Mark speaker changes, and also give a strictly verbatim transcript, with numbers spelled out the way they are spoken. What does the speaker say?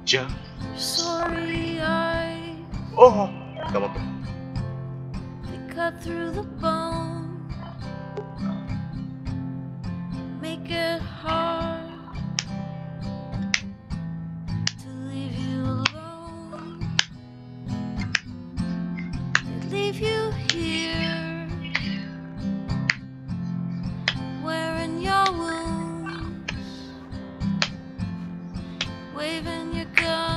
Speaker 1: じゃ
Speaker 2: Sorry, I
Speaker 1: ああ黙った。
Speaker 2: they cut through the bone, make it hard to leave you alone. They leave you here, wearing your wounds, waving your gun.